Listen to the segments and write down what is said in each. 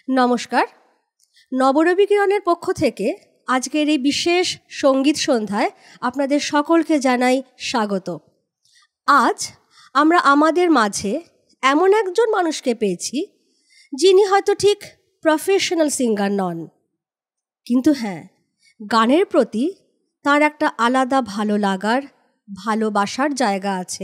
নমস্কার। নবরবি কিরণের পক্ষ থেকে আজকের এই বিশেষ সঙ্গীত সন্ধ্যায় আপনাদের সকলকে জানাই স্বাগত। আজ আমরা আমাদের মাঝে এমন একজন মানুষকে পেয়েছি যিনি হয়তো ঠিক প্রফেশনাল সিঙ্গার নন, কিন্তু হ্যাঁ, গানের প্রতি তার একটা আলাদা ভালো লাগার, ভালোবাসার জায়গা আছে।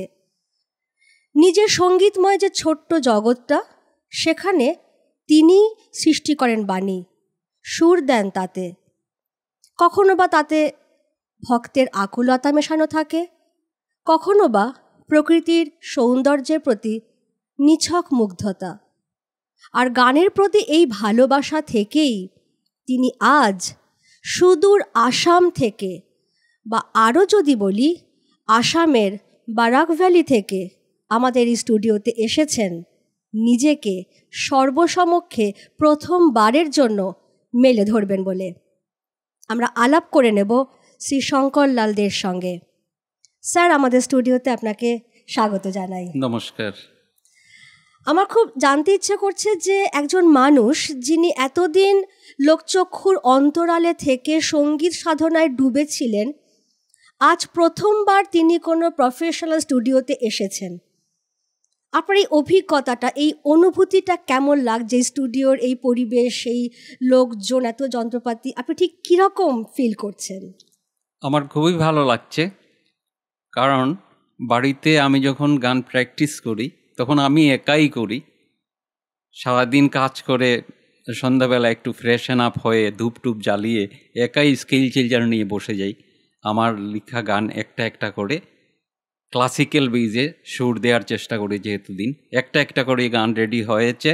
নিজের সঙ্গীতময় যে ছোট্ট জগৎটা, সেখানে তিনি সৃষ্টি করেন বাণী, সুর দেন তাতে। কখনো বা তাতে ভক্তের আকুলতা মেশানো থাকে, কখনো বা প্রকৃতির সৌন্দর্যের প্রতি নিছক মুগ্ধতা। আর গানের প্রতি এই ভালোবাসা থেকেই তিনি আজ সুদূর আসাম থেকে, বা আরও যদি বলি আসামের বারাক ভ্যালি থেকে আমাদের এই স্টুডিওতে এসেছেন নিজেকে সর্বসমক্ষে প্রথমবারের জন্য মেলে ধরবেন বলে। আমরা আলাপ করে নেব শ্রী শঙ্করলাল দের সঙ্গে। স্যার, আমাদের স্টুডিওতে আপনাকে স্বাগত জানাই। নমস্কার। আমার খুব জানতে ইচ্ছে করছে যে একজন মানুষ যিনি এতদিন লোকচক্ষুর অন্তরালে থেকে সঙ্গীত সাধনায় ডুবেছিলেন, আজ প্রথমবার তিনি কোনো প্রফেশনাল স্টুডিওতে এসেছেন। আপনার এই অভিজ্ঞতাটা, এই অনুভূতিটা কেমন লাগছে? স্টুডিওর এই পরিবেশ, এই লোকজন, এত যন্ত্রপাতি, আপনি ঠিক কীরকম ফিল করছেন? আমার খুবই ভালো লাগছে, কারণ বাড়িতে আমি যখন গান প্র্যাকটিস করি তখন আমি একাই করি। সারাদিন কাজ করে সন্ধ্যাবেলা একটু ফ্রেশন আপ হয়ে ধূপ টুপ জ্বালিয়ে একাই স্কেল চিলজার নিয়ে বসে যাই। আমার লেখা গান একটা একটা করে ক্লাসিক্যাল বেজে সুর দেওয়ার চেষ্টা করি। যেহেতু দিন একটা একটা করে গান রেডি হয়েছে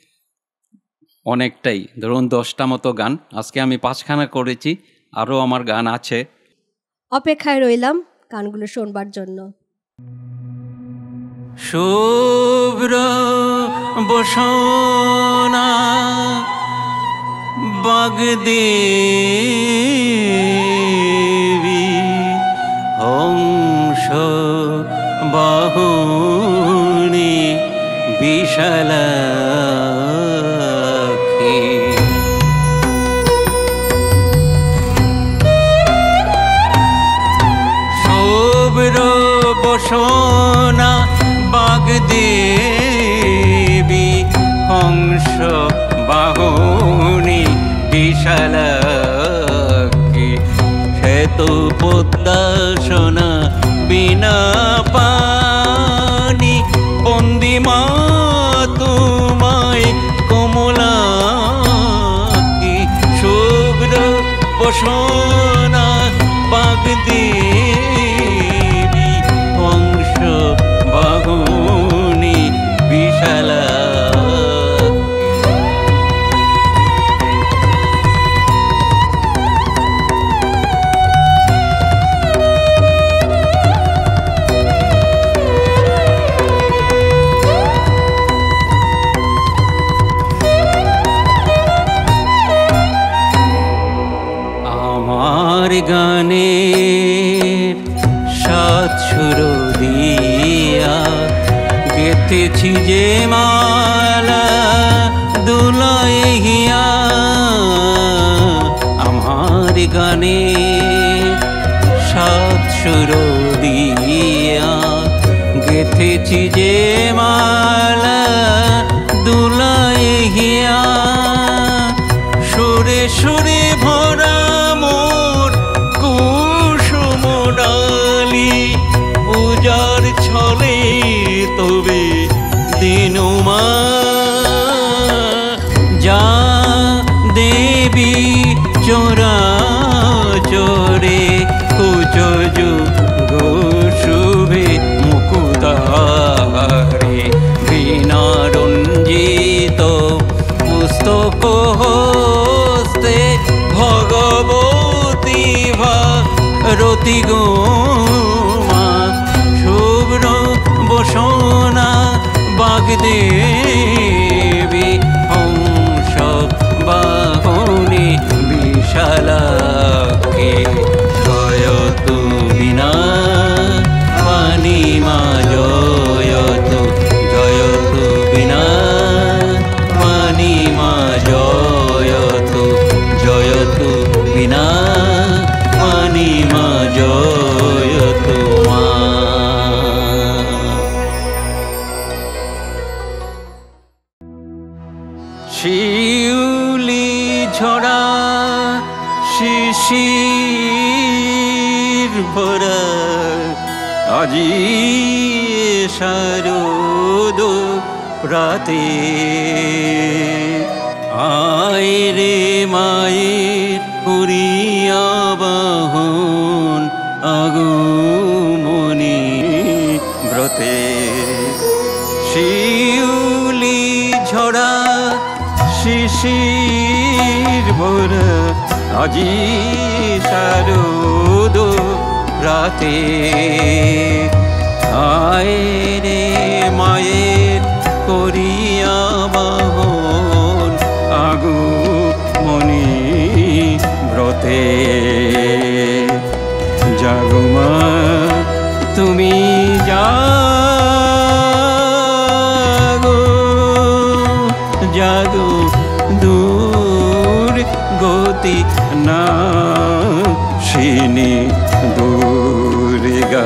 অনেকটাই, ধরুন 10টা মতো গান, আজকে আমি 5খানা করেছি, আরও আমার গান আছে। অপেক্ষায় রইলাম গানগুলো শোনবার জন্য। শুভ্র বসনা বাগদেবী হংস বাহুনি বিশালাক্ষী, শুভ্র বসনা বাগদেবী হংস বাহুনি বিশালাক্ষী, শ্বেত পদ্মাসনা বিনা পানি বন্দিমা তোমায় কমলাক্ষী, শুভ্র বসনা বাগদেবী হংস বাহুনি বিশালা। গানের সাত সুর দিয়া গেথেছি যে মালা দুলায় হিয়া, আমার গানে সাত সুর দিয়া গেথেছি যে মালা দুলায় হিয়া, সুরে সুরে ভরা পূজার ছলে তবে দিনুমা যা দেবী চোরা চোরে কুচজ গোশুভে মুকুদারে বিনা রঞ্জিত পুস্তক হস্তে ভগবতী ভারতী গো শুভ্র বসনা বাগদেবী শারদ রাতে আয় রে মায়ের করিয়া বাহন আগমনী ব্রতে শিউলি ঝরা শিশির ভরা আজি শারদ রাতে আয় রে মায়ের করিয়া বাহন আগমনী ব্রতে জাগো মা তুমি জাগো জাগো দূর গতি না শিনি দুর্গা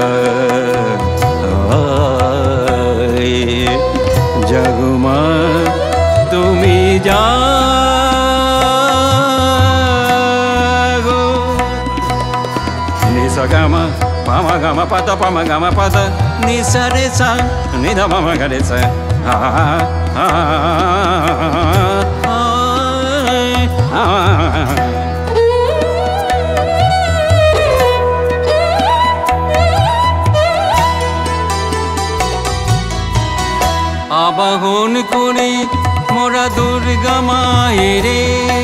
জাগো মা তুমি জাগো নিসা গামা পামা গামা পাতা পামা গামা পাতা নিসা রে সা নিধা মামা গা রে সা আবাহন করে মোরা দুর্গা মায়েরে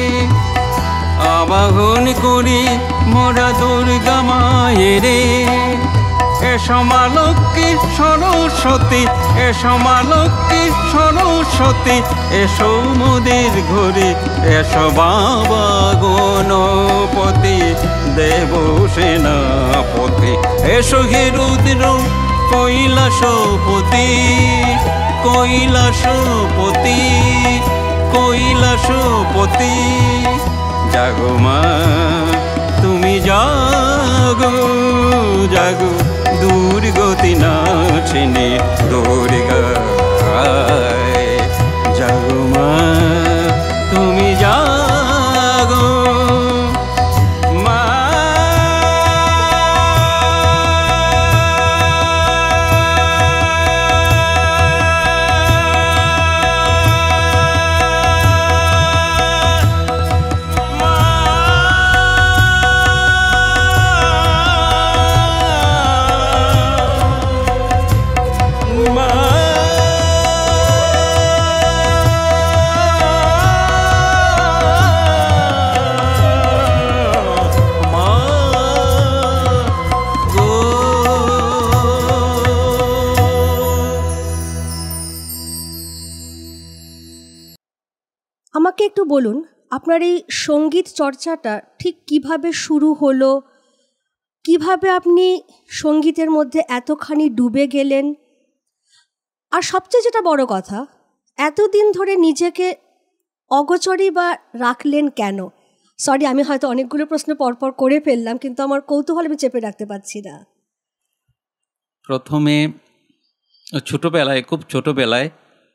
আবাহন করে মোরা দুর্গা মায়েরে এসো মা লক্ষ্মী সরস্বতী এসো মা লক্ষ্মী সরস্বতী এসো মোদের ঘরে এসো বাবা গণপতি দেব সেনাপতি এসো হে রুদ্র কৈলাসপতি কৈলাসপতি কৈলাসপতি জাগো মা তুমি জাগো জাগো দুর্গতি নাচিনি দুর্গা জাগো মা তুমি জাগো মা আমাকে একটু বলুন আপনার এই সঙ্গীত চর্চাটা ঠিক কিভাবে শুরু হলো, কিভাবে আপনি সঙ্গীতের মধ্যে এতখানি ডুবে গেলেন, আর সবচেয়ে যেটা বড় কথা এতদিন ধরে নিজেকে অগোচরই বা রাখলেন কেন? সরি, আমি হয়তো অনেকগুলো প্রশ্ন পরপর করে ফেললাম, কিন্তু আমার কৌতূহল আমি চেপে রাখতে পারছি না। প্রথমে ছোটোবেলায়, খুব ছোটোবেলায়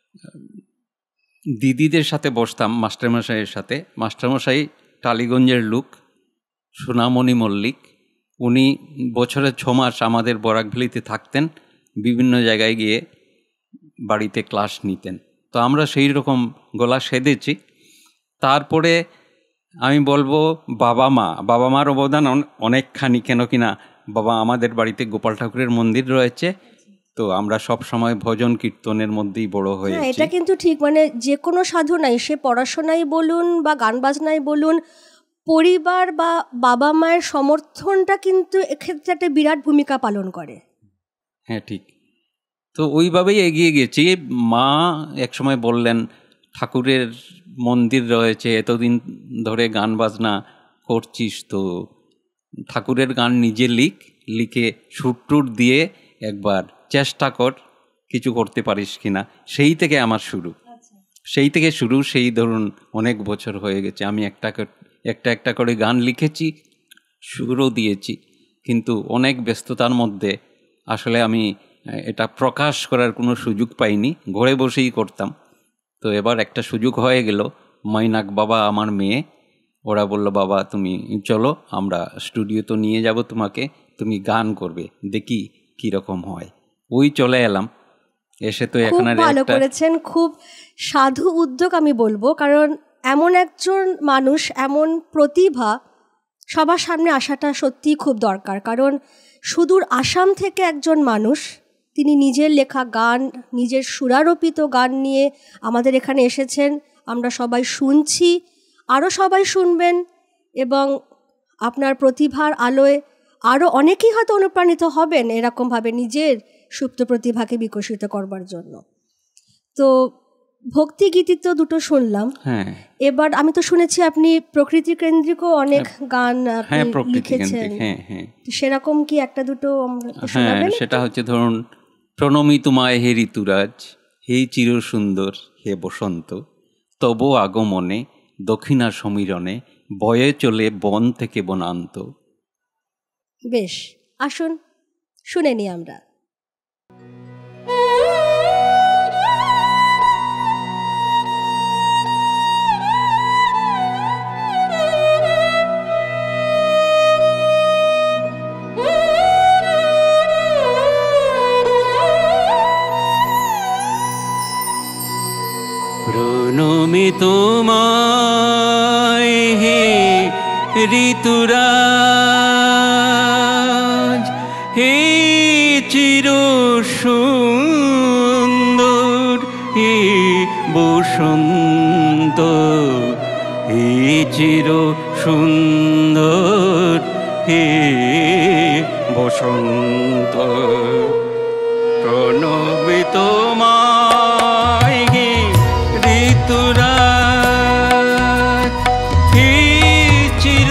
দিদিদের সাথে বসতাম মাস্টারমশাইয়ের সাথে। মাস্টারমশাই টালিগঞ্জের লোক, সোনামণি মল্লিক। উনি বছরে 6 মাস আমাদের বরাকভ্যালিতে থাকতেন, বিভিন্ন জায়গায় গিয়ে বাড়িতে ক্লাস নিতেন। তো আমরা সেই রকম গলা সেধেছি। তারপরে আমি বলবো বাবা মার অবদান অনেকখানি, কেন কিনা বাবা আমাদের বাড়িতে গোপাল ঠাকুরের মন্দির রয়েছে, তো আমরা সব সময় ভজন কীর্তনের মধ্যেই বড় হয়েছি। এটা কিন্তু ঠিক, মানে যে কোনো সাধনাই, সে পড়াশোনাই বলুন বা গান বাজনাই বলুন, পরিবার বা বাবা মায়ের সমর্থনটা কিন্তু এক্ষেত্রে একটা বিরাট ভূমিকা পালন করে। হ্যাঁ ঠিক। তো ওইভাবেই এগিয়ে গেছি। মা একসময় বললেন ঠাকুরের মন্দির রয়েছে, এতদিন ধরে গান বাজনা করছিস, তো ঠাকুরের গান নিজে লিখে সুর দিয়ে একবার চেষ্টা কর কিছু করতে পারিস কিনা। সেই থেকে আমার শুরু, সেই ধরুন অনেক বছর হয়ে গেছে। আমি একটা করে গান লিখেছি, সুরও দিয়েছি, কিন্তু অনেক ব্যস্ততার মধ্যে আসলে আমি এটা প্রকাশ করার কোনো সুযোগ পাইনি, ঘরে বসেই করতাম। তো এবার একটা সুযোগ হয়ে গেল। মৈনাক বাবা আমার মেয়ে, ওরা বলল বাবা তুমি চলো, আমরা স্টুডিও তো নিয়ে যাব তোমাকে, তুমি গান করবে, দেখি কীরকম হয়। ওই চলে এলাম, এসে তো খুব এখানে ভালো করেছেন, খুব সাধু উদ্যোগ আমি বলবো, কারণ এমন একজন মানুষ, এমন প্রতিভা সবার সামনে আসাটা সত্যিই খুব দরকার। কারণ সুদূর আসাম থেকে একজন মানুষ, তিনি নিজের লেখা গান, নিজের সুরারোপিত গান নিয়ে আমাদের এখানে এসেছেন। আমরা সবাই শুনছি, আরও সবাই শুনবেন, এবং আপনার প্রতিভার আলোয় আরও অনেকেই হয়তো অনুপ্রাণিত হবেন এরকমভাবে নিজের সুপ্ত প্রতিভাকে বিকশিত করবার জন্য। তো ভক্তিগীতি তো দুটো শুনলাম, হ্যাঁ, এবার আমি তো শুনেছি আপনি প্রকৃতি কেন্দ্রিকও অনেক গান লিখেছেন। সেরকম কি একটা দুটো হ্যাঁ, সেটা হচ্ছে ধরুন, প্রণমি তোমায় হে ঋতুরাজ, হে চির সুন্দর হে বসন্ত, তব আগমনে দক্ষিণা সমীরণে বয়ে চলে বন থেকে বনান্ত। বেশ, আসুন শুনে নি আমরা। প্রণমি তোমায় হে ঋতুরাজ, হে চির সুন্দর হে বসন্ত, হে চির সুন্দর হে বসন্ত। প্রণমি তোমায় হে ঋতুরাজ, হে চির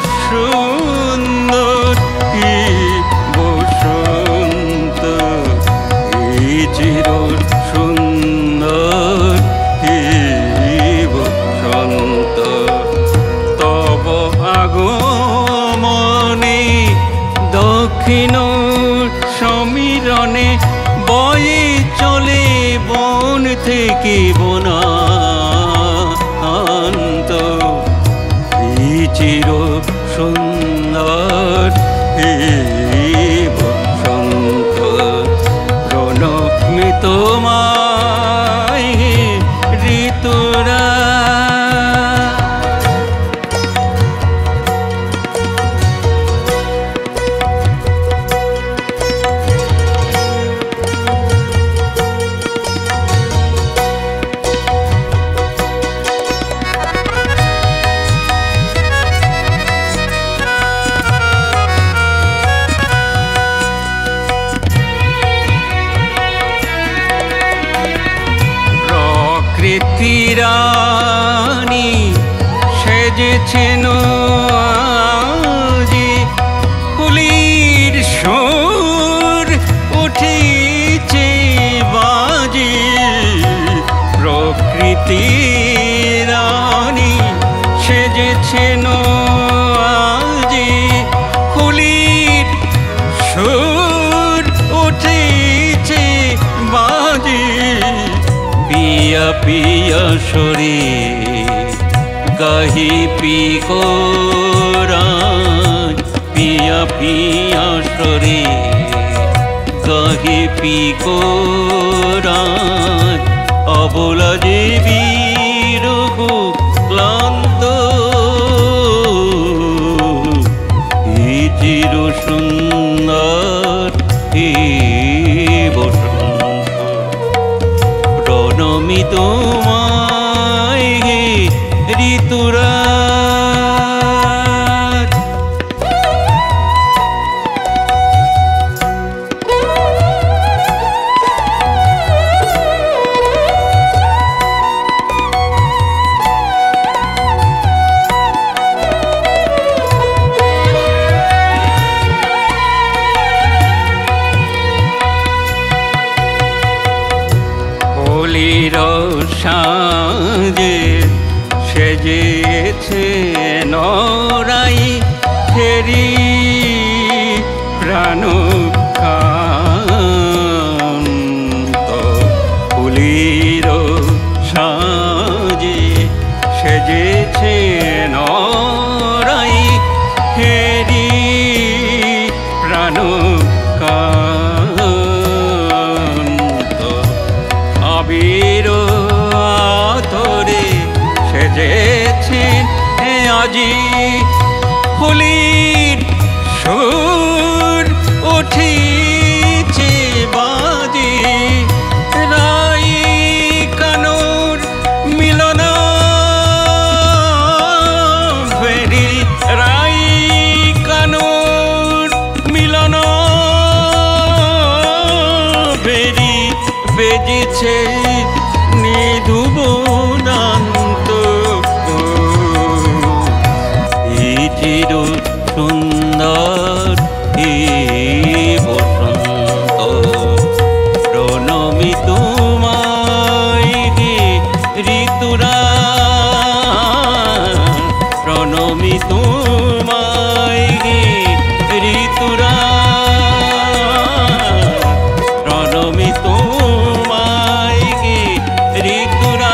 সুন্দর হে বসন্ত, হে চির সুন্দর হে বসন্ত। তব আগমনে দক্ষিণ সমীরণে বয়ে চলে বন থেকে বনান্ত, হে চির সুন্দর হে বসন্ত। প্রণমি তোমায় হে ঋতুরাজ। রানী সেজেছেন আজি, কুলির সুর উঠেছে বাজি। প্রকৃতি রানী সেজেছেন আজি, কুলির সুর উঠেছে বাজি। পিয়া পিয়া সরে গাহি পিকোরাজ, পিয়া পিয়া সরে গাহি পিকোরাজ। অবলা যে বীরগো ক্লান্ত, হে চির সুন্দর হে বসন্ত। প্রণমি তোমায় হে ঋতুরাজ। হোলির সাজে সেজেছে নরাই, ফেরি প্রাণ কান্ত। হোলির সাজে সেজেছে নরাই, ফেরি প্রাণ কান্ত। আজি ফুলির সুর উঠিছে বাজি রাই কানুর মিলন ভেরি রাই কানুর মিলন ভেরি বেজেছে নিধুবনান্ত এই চির সুন্দর বসন্ত প্রণমি তোমায় ঋতুরা প্রণমি তোমায় ঋতুরা প্রণমি তোমায় ঋতুরা।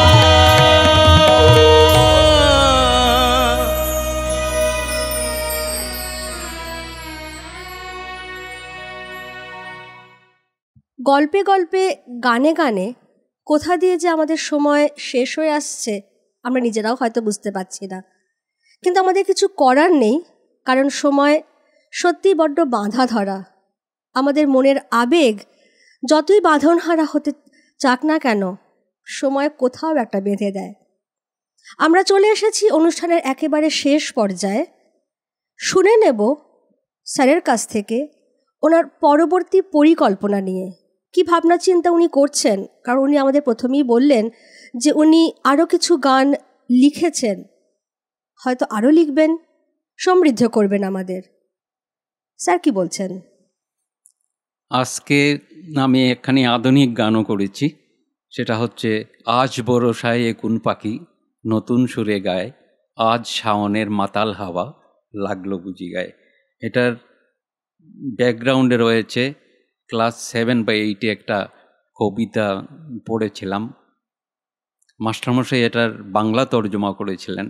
গল্পে গল্পে গানে গানে কোথা দিয়ে যে আমাদের সময় শেষ হয়ে আসছে আমরা নিজেরাও হয়তো বুঝতে পারছি না, কিন্তু আমাদের কিছু করার নেই, কারণ সময় সত্যিই বড্ড বাঁধা ধরা। আমাদের মনের আবেগ যতই বাঁধনহারা হতে চাক না কেন, সময় কোথাও একটা বেঁধে দেয়। আমরা চলে এসেছি অনুষ্ঠানের একেবারে শেষ পর্যায়ে। শুনে নেব স্যারের কাছ থেকে ওনার পরবর্তী পরিকল্পনা নিয়ে, কি ভাবনা চিন্তা উনি করছেন, কারণ উনি আমাদের প্রথমেই বললেন যে উনি আরও কিছু গান লিখেছেন, হয়তো আরও লিখবেন, সমৃদ্ধ করবেন আমাদের। স্যার কি বলছেন? আজকে আমি একখানি আধুনিক গানও করেছি, সেটা হচ্ছে আজ বরষায় কোন পাখি নতুন সুরে গায়, আজ শাওনের মাতাল হাওয়া লাগলো বুঝি গায়ে। এটার ব্যাকগ্রাউন্ডে রয়েছে ক্লাস 7 বা 8 একটা কবিতা পড়েছিলাম, মাস্টারমশাই এটার বাংলা তর্জমা করেছিলেন।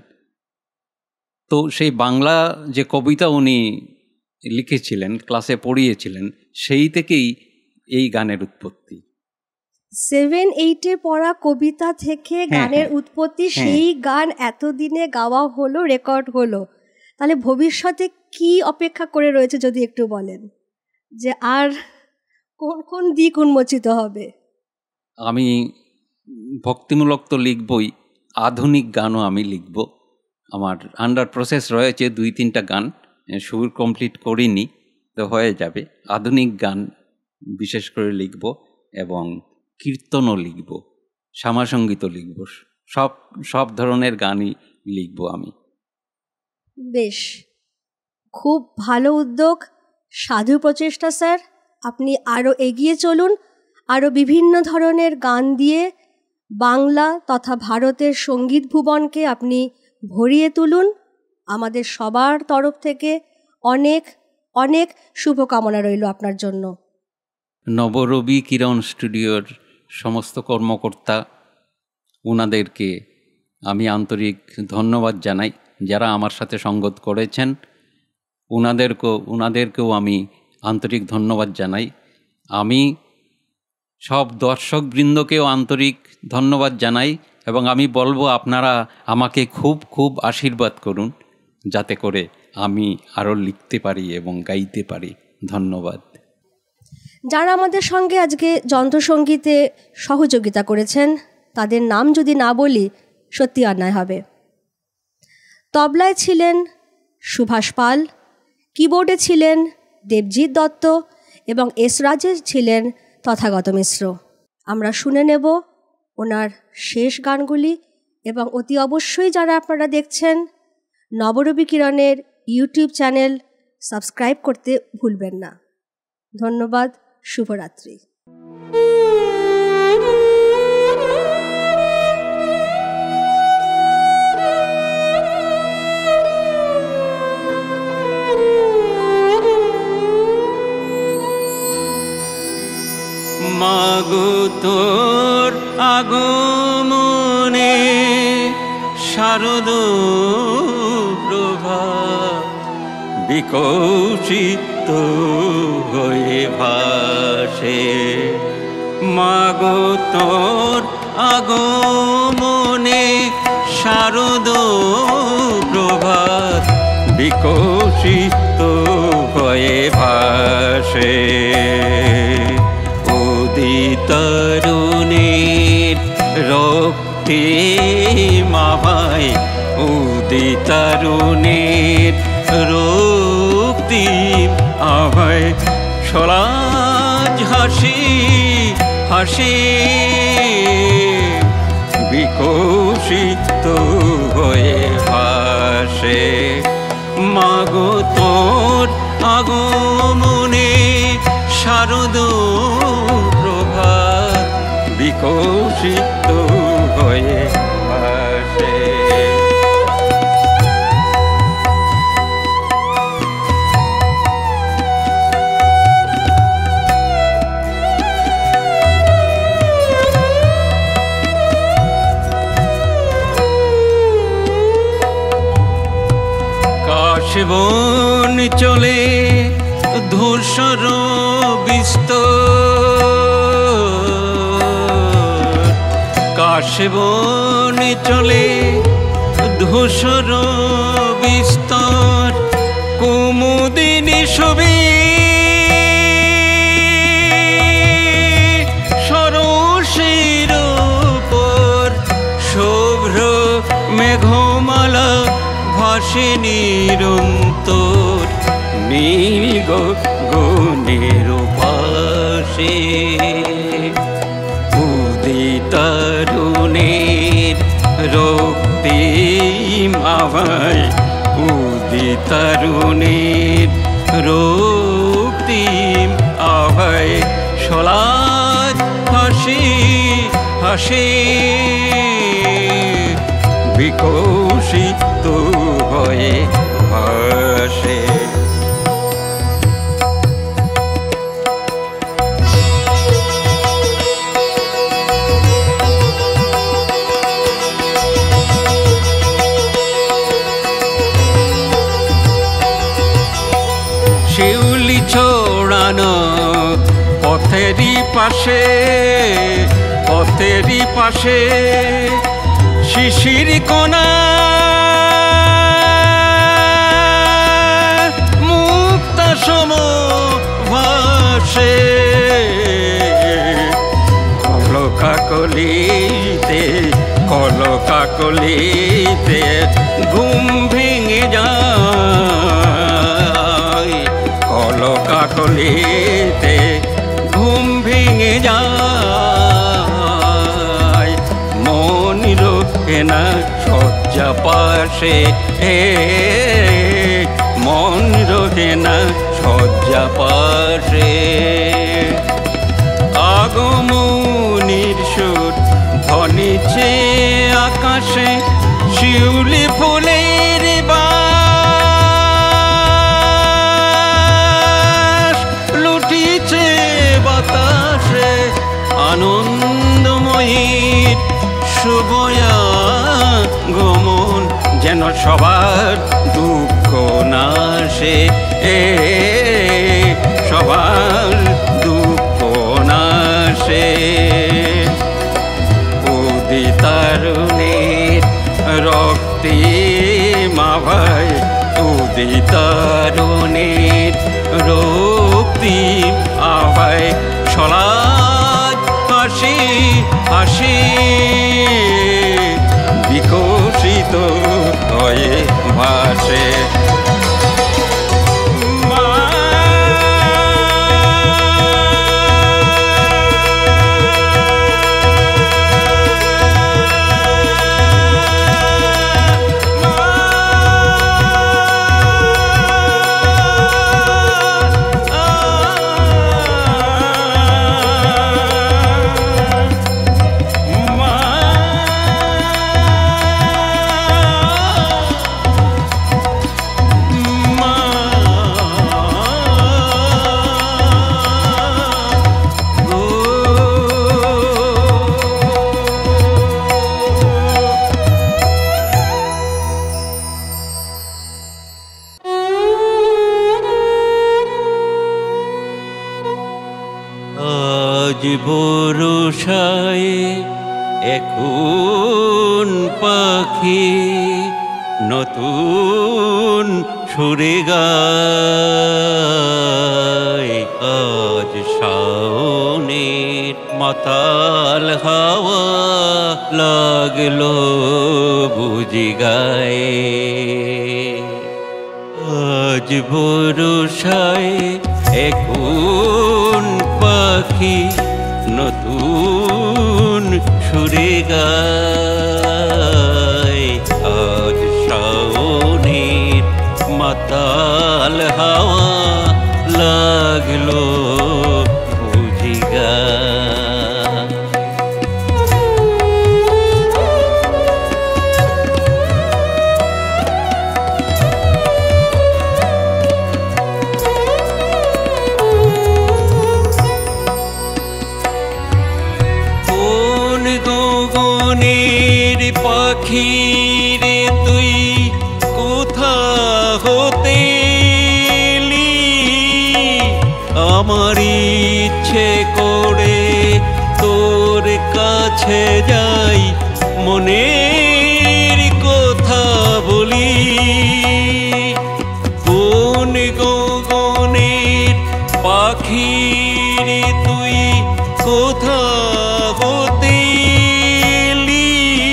তো সেই বাংলা যে কবিতা উনি লিখেছিলেন, ক্লাসে পড়িয়েছিলেন, সেই থেকেই এই গানের উৎপত্তি। 7-8 পড়া কবিতা থেকে গানের উৎপত্তি, সেই গান এতদিনে গাওয়া হলো, রেকর্ড হলো। তাহলে ভবিষ্যতে কি অপেক্ষা করে রয়েছে যদি একটু বলেন, যে আর কোন কোন দিক উন্মোচিত হবে? আমি ভক্তিমূলক তো লিখবই, আধুনিক গানও আমি লিখব। আমার আন্ডার প্রসেস রয়েছে 2-3টা গান, সুর কমপ্লিট করিনি, তো হয়ে যাবে। আধুনিক গান বিশেষ করে লিখব এবং কীর্তনও লিখব, শ্যামাসঙ্গীতও লিখব, সব ধরনের গানই লিখব আমি। বেশ, খুব ভালো উদ্যোগ, সাধু প্রচেষ্টা স্যার। আপনি আরও এগিয়ে চলুন, আরও বিভিন্ন ধরনের গান দিয়ে বাংলা তথা ভারতের সঙ্গীত ভুবনকে আপনি ভরিয়ে তুলুন। আমাদের সবার তরফ থেকে অনেক অনেক শুভকামনা রইল আপনার জন্য। নবরবি কিরণ স্টুডিওর সমস্ত কর্মকর্তা, ওনাদেরকে আমি আন্তরিক ধন্যবাদ জানাই, যারা আমার সাথে সঙ্গত করেছেন ওনাদেরকেও আমি আন্তরিক ধন্যবাদ জানাই। আমি সব দর্শকবৃন্দকেও আন্তরিক ধন্যবাদ জানাই এবং আমি বলবো আপনারা আমাকে খুব খুব আশীর্বাদ করুন, যাতে করে আমি আরও লিখতে পারি এবং গাইতে পারি। ধন্যবাদ। যারা আমাদের সঙ্গে আজকে যন্ত্রসঙ্গীতে সহযোগিতা করেছেন তাদের নাম যদি না বলি সত্যি অন্যায় হবে। তবলায় ছিলেন সুভাষ পাল, কিবোর্ডে ছিলেন দেবজিৎ দত্ত এবং এসরাজে ছিলেন তথাগত মিশ্র। আমরা শুনে নেব ওনার শেষ গানগুলি এবং অতি অবশ্যই যারা আপনারা দেখছেন নবরবি কিরণের ইউটিউব চ্যানেল সাবস্ক্রাইব করতে ভুলবেন না। ধন্যবাদ, শুভরাত্রি। মাগো তোর আগমনে শারদ প্রভা বিকশিত হয়ে ভাসে, মাগো তোর আগমনে শারদ প্রভাত বিকশিত হয়ে ভাসে। উদিতরুণের রক্তে মাভায়, উদিতরুণের রক্তিম আভায় সলাজ হাসি হাসি বিকশিত হয়ে ভাসে। মাগো তোর আগমনে শারদ প্রভাত বিকশিত হয়ে ভাসে। কাশবন চলে ধূসর বিস্তর, কাশবন চলে ধূসর বিস্তর, কুমুদিনী ছবি সরসের উপর শুভ্র মেঘমালা ভাসে নিরন্তর নীল গগনের পাশে। উদিতরুণের রক্তিম আভায়, উদিতরুণের রক্তিম আভায় সলাজ হাসি হাসি বিকশিত হয়ে ভাসে। শিউলি ছড়ানো পথেরই পাশে, পথেরই পাশে শিশির কণা মুক্তা সম ভাসে। কলকাকলিতে কলকাকলিতে ঘুম ভেঙে যায়, কলকাকলিতে ঘুম ভেঙে যায়। মন রোকে না শয্যা পাশে, মন রোকে না শয্যা পাশে। আগমনীর সুর ধ্বনিছে আকাশে, শিউলি ফুলের বাস লুটিছে বাতাসে। আনন্দময়ীর শুভয়া গমন যেন সবার দুঃখ নাশে, সবার দুঃখ নাশে। উদিতরুণের রক্তিম আভায়, উদিতরুণের রক্তিম আভায় সলাজ হাসি হাসি বিকশিত হয়ে ভাসে। আজ বরষায় এখন পাখি নতুন সুরে গায়। আজ শাওনের মাতাল হাওয়া লাগলো বুঝি গায়ে। আজ বরষায় এখন পাখি নতুন সুরে গায়। আজ শাওনের মাতাল হাওয়া লাগলো বুঝি গায়। কোন গগনের পাখি রে তুই কোথা হতে এলি? আমার ইচ্ছে করে তোর কাছে যাই, মনের কথা বলি। কোন গগনের পাখি রে তুই কোথা হতে এলি?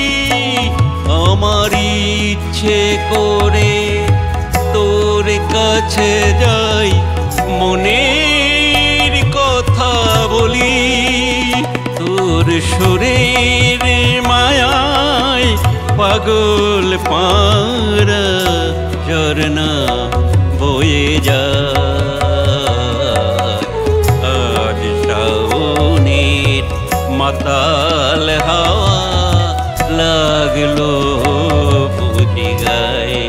আমার ইচ্ছে করে তোর কাছে যাই, মনের কথা বলি। তোর সুরের মায়ায় পাগল পারা ঝরনা বয়ে যায়। আজ শাওনের মাতাল হাওয়া লাগলো বুঝি গায়ে।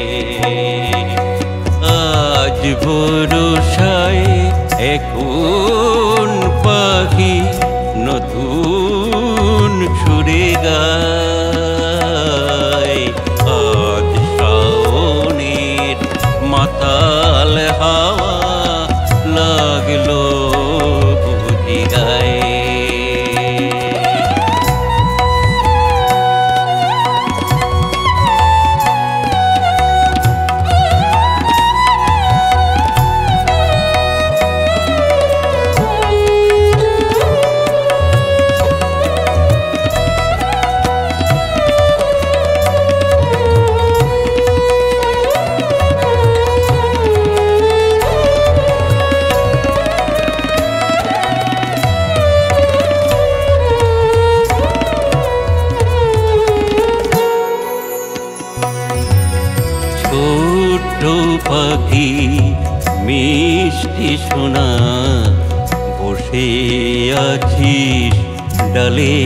আজ বরষায় এখন পাখি নতুন সুরে গায়। আজ শাওনের মাতাল হাওয়া লাগলো বুঝি গায়ে। ছোট্ট পাখি মিষ্টি সোনা বসে আছিস ডালে।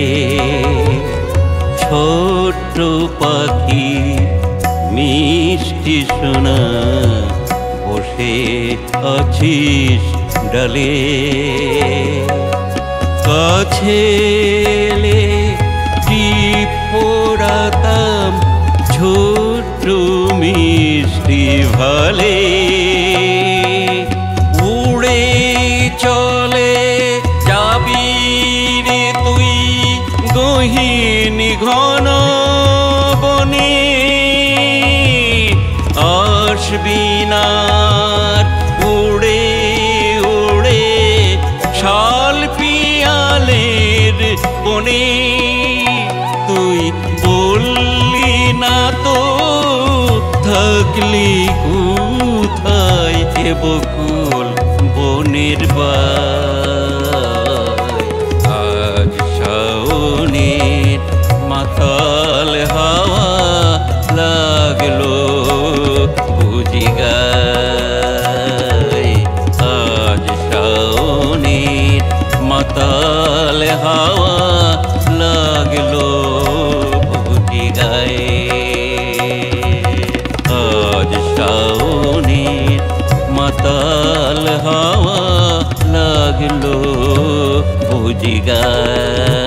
ছোট্ট পাখি মিষ্টি সোনা বসে আছিস ডালে। কাছে এলে টিপ পড়াতাম ছোট্ট মিষ্টি ভালে। উড়ে চলে যাবি রে তুই গহীন ঘন বনে। আসবি না উড়ে উড়ে শাল পিয়ালের বনে। তুই বললি না তো থাকলি কোথায় এ বকুল বনের বাই। আজ শাওনের মাতাল হাওয়া লাগলো বুঝি গায়। আজ শাওনের মাতাল হাওয়া লাগলো বুঝি গায়ে। আজ শাওনের মাতাল হাওয়া লাগলো বুঝি গায়ে।